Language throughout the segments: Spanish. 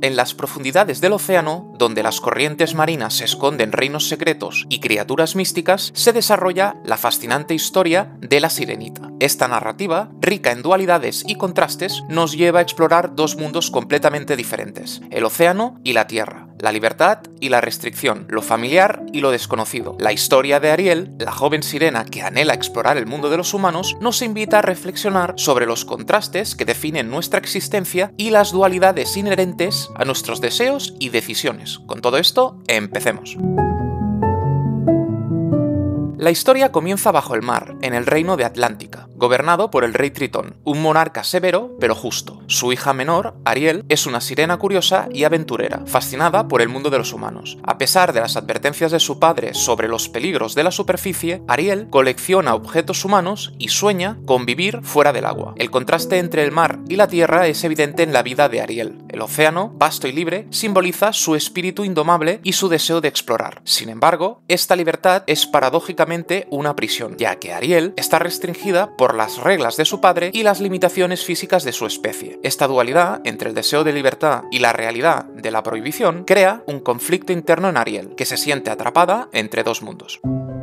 en las profundidades del océano, donde las corrientes marinas esconden reinos secretos y criaturas místicas, se desarrolla la fascinante historia de La Sirenita. Esta narrativa, rica en dualidades y contrastes, nos lleva a explorar dos mundos completamente diferentes: el océano y la tierra, la libertad y la restricción, lo familiar y lo desconocido. La historia de Ariel, la joven sirena que anhela explorar el mundo de los humanos, nos invita a reflexionar sobre los contrastes que definen nuestra existencia y las dualidades inherentes a nuestros deseos y decisiones. Con todo esto, empecemos. La historia comienza bajo el mar, en el reino de Atlántica, gobernado por el rey Tritón, un monarca severo pero justo. Su hija menor, Ariel, es una sirena curiosa y aventurera, fascinada por el mundo de los humanos. A pesar de las advertencias de su padre sobre los peligros de la superficie, Ariel colecciona objetos humanos y sueña con vivir fuera del agua. El contraste entre el mar y la tierra es evidente en la vida de Ariel. El océano, vasto y libre, simboliza su espíritu indomable y su deseo de explorar. Sin embargo, esta libertad es paradójicamente una prisión, ya que Ariel está restringida por las reglas de su padre y las limitaciones físicas de su especie. Esta dualidad entre el deseo de libertad y la realidad de la prohibición crea un conflicto interno en Ariel, que se siente atrapada entre dos mundos.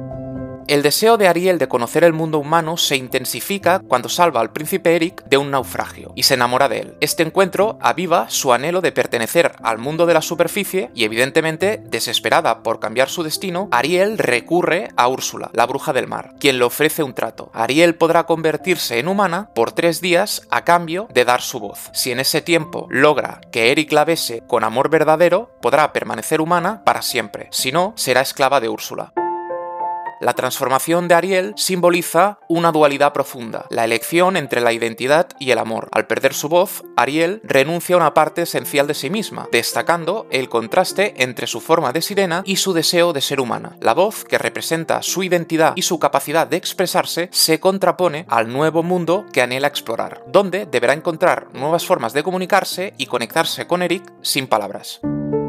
El deseo de Ariel de conocer el mundo humano se intensifica cuando salva al príncipe Eric de un naufragio y se enamora de él. Este encuentro aviva su anhelo de pertenecer al mundo de la superficie y, evidentemente, desesperada por cambiar su destino, Ariel recurre a Úrsula, la bruja del mar, quien le ofrece un trato. Ariel podrá convertirse en humana por 3 días a cambio de dar su voz. Si en ese tiempo logra que Eric la bese con amor verdadero, podrá permanecer humana para siempre. Si no, será esclava de Úrsula. La transformación de Ariel simboliza una dualidad profunda, la elección entre la identidad y el amor. Al perder su voz, Ariel renuncia a una parte esencial de sí misma, destacando el contraste entre su forma de sirena y su deseo de ser humana. La voz, que representa su identidad y su capacidad de expresarse, se contrapone al nuevo mundo que anhela explorar, donde deberá encontrar nuevas formas de comunicarse y conectarse con Eric sin palabras.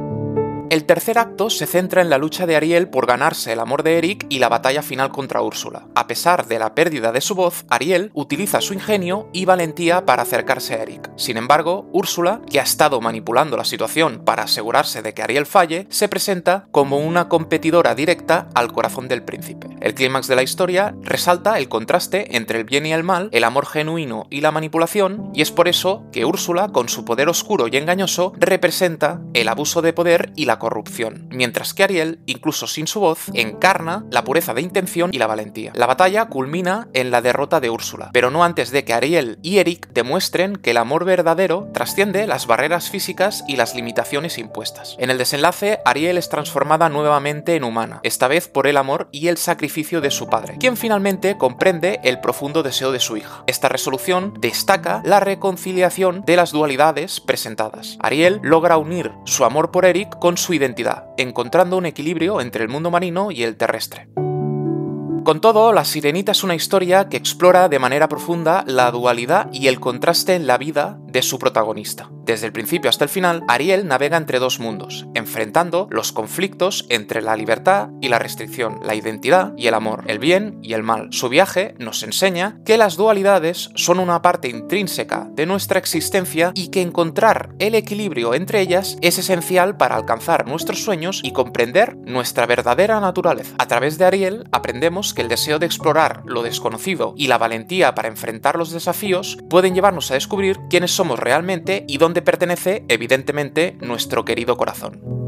El tercer acto se centra en la lucha de Ariel por ganarse el amor de Eric y la batalla final contra Úrsula. A pesar de la pérdida de su voz, Ariel utiliza su ingenio y valentía para acercarse a Eric. Sin embargo, Úrsula, que ha estado manipulando la situación para asegurarse de que Ariel falle, se presenta como una competidora directa al corazón del príncipe. El clímax de la historia resalta el contraste entre el bien y el mal, el amor genuino y la manipulación, y es por eso que Úrsula, con su poder oscuro y engañoso, representa el abuso de poder y la corrupción, mientras que Ariel, incluso sin su voz, encarna la pureza de intención y la valentía. La batalla culmina en la derrota de Úrsula, pero no antes de que Ariel y Eric demuestren que el amor verdadero trasciende las barreras físicas y las limitaciones impuestas. En el desenlace, Ariel es transformada nuevamente en humana, esta vez por el amor y el sacrificio de su padre, quien finalmente comprende el profundo deseo de su hija. Esta resolución destaca la reconciliación de las dualidades presentadas. Ariel logra unir su amor por Eric con su identidad, encontrando un equilibrio entre el mundo marino y el terrestre. Con todo, La Sirenita es una historia que explora de manera profunda la dualidad y el contraste en la vida de su protagonista. Desde el principio hasta el final, Ariel navega entre dos mundos, enfrentando los conflictos entre la libertad y la restricción, la identidad y el amor, el bien y el mal. Su viaje nos enseña que las dualidades son una parte intrínseca de nuestra existencia y que encontrar el equilibrio entre ellas es esencial para alcanzar nuestros sueños y comprender nuestra verdadera naturaleza. A través de Ariel aprendemos que el deseo de explorar lo desconocido y la valentía para enfrentar los desafíos pueden llevarnos a descubrir quiénes somos realmente y dónde pertenece, evidentemente, nuestro querido corazón.